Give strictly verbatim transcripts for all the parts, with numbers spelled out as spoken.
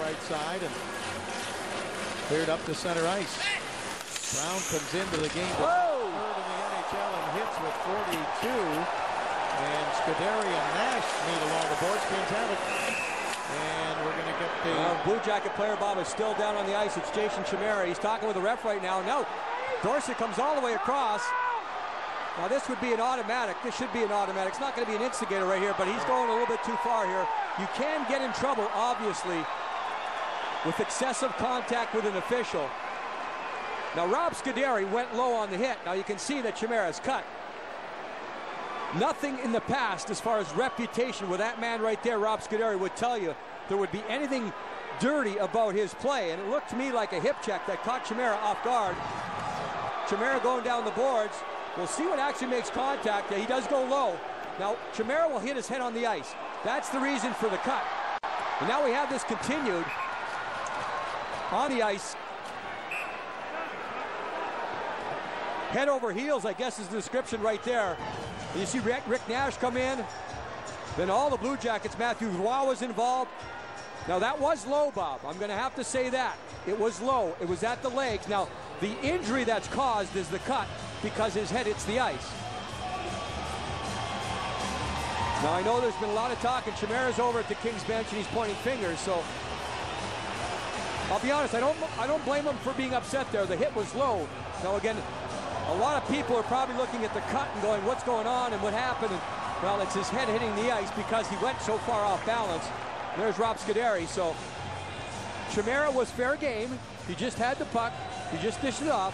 right side and cleared up to center ice. Brown comes into the game to third in the N H L and hits with forty-two. And Scuderi and Nash meet along the boards. Kings have it. And we're going to get the... Uh, Blue Jacket player, Bob, is still down on the ice. It's Jason Chimera. He's talking with the ref right now. No, Dorsett comes all the way across. Now, this would be an automatic. This should be an automatic. It's not going to be an instigator right here, but he's going a little bit too far here. You can get in trouble, obviously, with excessive contact with an official. Now, Rob Scuderi went low on the hit. Now, you can see that Chimera's cut. Nothing in the past, as far as reputation, with that man right there, Rob Scuderi, would tell you there would be anything dirty about his play. And it looked to me like a hip check that caught Chimera off guard. Chimera going down the boards. We'll see what actually makes contact. Yeah, he does go low. Now, Chimera will hit his head on the ice. That's the reason for the cut. And now we have this continued on the ice. Head over heels, I guess, is the description right there. And you see Rick, Rick Nash come in. Then all the Blue Jackets, Matthew Roy was involved. Now, that was low, Bob. I'm going to have to say that. It was low. It was at the legs. Now, the injury that's caused is the cut because his head hits the ice. Now, I know there's been a lot of talk, and Chimera's over at the Kings bench, and he's pointing fingers, so I'll be honest, I don't, I don't blame him for being upset there. The hit was low. Now, again, a lot of people are probably looking at the cut and going, what's going on and what happened? And, well, it's his head hitting the ice because he went so far off balance. There's Rob Scuderi. So Chimera was fair game. He just had the puck. He just dished it off.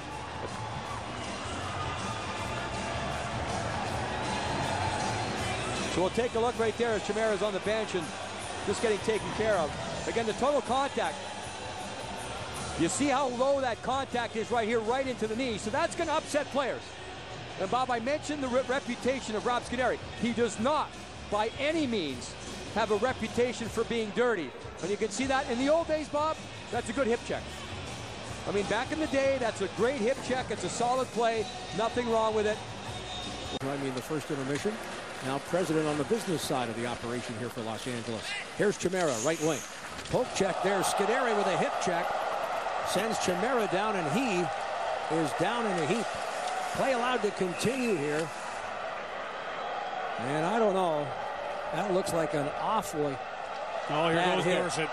So we'll take a look right there as Chimera's on the bench and just getting taken care of. Again, the total contact. You see how low that contact is right here, right into the knee. So that's going to upset players. And Bob, I mentioned the re reputation of Rob Scuderi. He does not, by any means, have a reputation for being dirty. And you can see that in the old days, Bob, that's a good hip check. I mean, back in the day, that's a great hip check. It's a solid play. Nothing wrong with it. I mean, the first intermission. Now president on the business side of the operation here for Los Angeles. Here's Chimera, right wing. Poke check there. Scuderi with a hip check. Sends Chimera down, and he is down in a heap. Play allowed to continue here. And I don't know. That looks like an awfully Oh, here bad goes hit. Dorsett.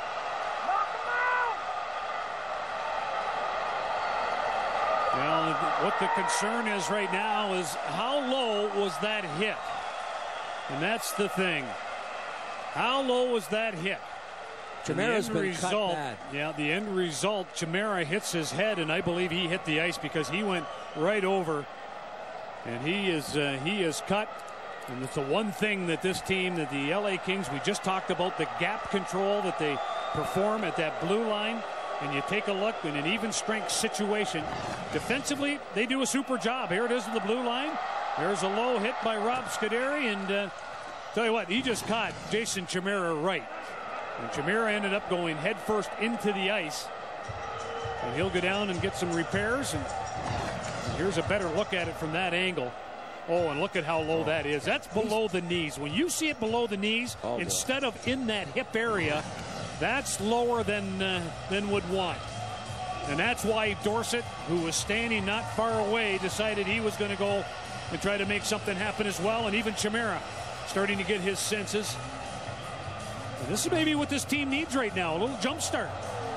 Well, what the concern is right now is how low was that hit? And that's the thing. How low was that hit? Chimera's been result, cut bad. Yeah, the end result, Chimera hits his head, and I believe he hit the ice because he went right over. And he is uh, he is cut. And it's the one thing that this team, that the L A Kings, we just talked about the gap control that they perform at that blue line. And you take a look in an even strength situation. Defensively, they do a super job. Here it is in the blue line. There's a low hit by Rob Scuderi. And uh, tell you what, he just caught Jason Chimera right. And Chimera ended up going headfirst into the ice. And he'll go down and get some repairs. And, and here's a better look at it from that angle. Oh, and look at how low that is. That's below the knees. When you see it below the knees, oh, instead of in that hip area, that's lower than, uh, than would want. And that's why Dorsett, who was standing not far away, decided he was going to go and try to make something happen as well. And even Chimera starting to get his senses. And this is maybe what this team needs right now, a little jump start.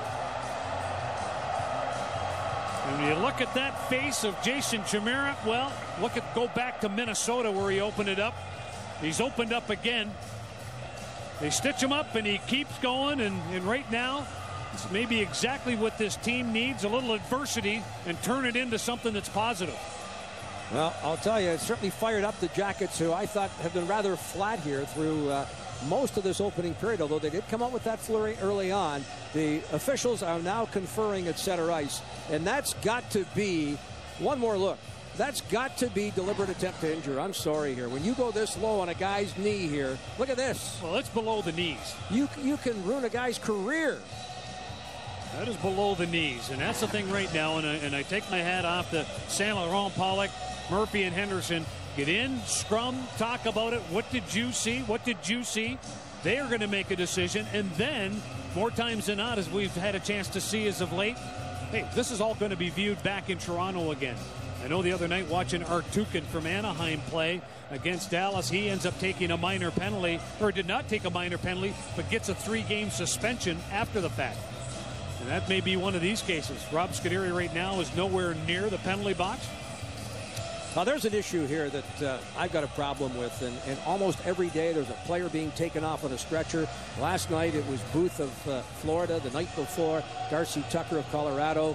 And when you look at that face of Jason Chimera, well, look at go back to Minnesota where he opened it up. He's opened up again. They stitch him up and he keeps going, and, and right now it's maybe exactly what this team needs, a little adversity, and turn it into something that's positive. Well, I'll tell you, it certainly fired up the Jackets, who I thought have been rather flat here through uh, most of this opening period, although they did come out with that flurry early on. The officials are now conferring at center ice, and that's got to be one more look. That's got to be deliberate attempt to injure. I'm sorry here. When you go this low on a guy's knee here, look at this. Well, it's below the knees. You, you can ruin a guy's career. That is below the knees, and that's the thing right now, and I, and I take my hat off to Saint Laurent, Pollock, Murphy, and Henderson. Get in, scrum, talk about it. What did you see? What did you see? They are going to make a decision, and then more times than not, as we've had a chance to see as of late, hey, this is all going to be viewed back in Toronto again. I know the other night watching Artukin from Anaheim play against Dallas, he ends up taking a minor penalty, or did not take a minor penalty, but gets a three-game suspension after the fact. And that may be one of these cases. Rob Scuderi right now is nowhere near the penalty box. Now, there's an issue here that uh, I've got a problem with, and, and almost every day there's a player being taken off on a stretcher. Last night it was Booth of uh, Florida. The night before, Darcy Tucker of Colorado.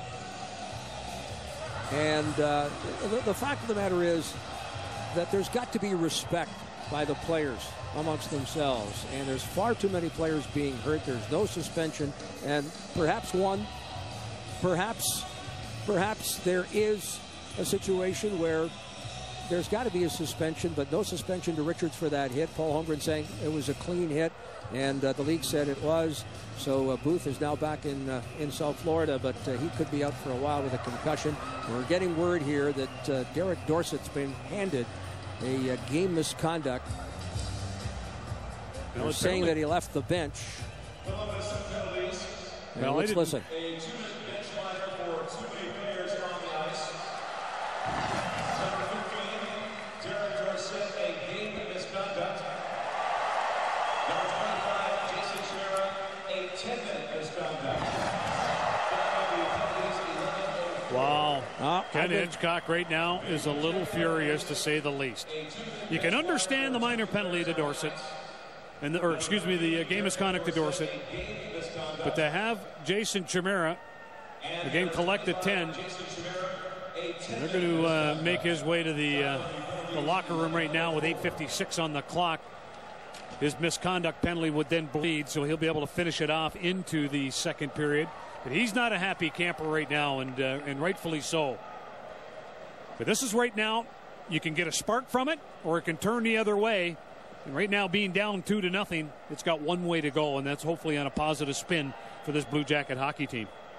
And uh, the, the fact of the matter is that there's got to be respect by the players amongst themselves. And there's far too many players being hurt. There's no suspension. And perhaps one, perhaps, perhaps there is a situation where there's got to be a suspension, but no suspension to Richards for that hit. Paul Holmgren saying it was a clean hit, and uh, the league said it was. So uh, Booth is now back in uh, in South Florida, but uh, he could be out for a while with a concussion. We're getting word here that uh, Derek Dorsett's been handed a uh, game misconduct. No, They're saying that he left the bench. Well, let's listen. Wow. Oh, Ken Hitchcock right now is a little furious, to say the least. You can understand the minor penalty to Dorsett, and the, or excuse me, the uh, game misconduct to Dorsett, but to have Jason Chimera again collect a ten, they're going to uh, make his way to the uh, the locker room right now with eight fifty-six on the clock. His misconduct penalty would then bleed, so he'll be able to finish it off into the second period. But he's not a happy camper right now, and uh, and rightfully so. But this is right now, you can get a spark from it, or it can turn the other way. And right now, being down two to nothing, it's got one way to go, and that's hopefully on a positive spin for this Blue Jacket hockey team.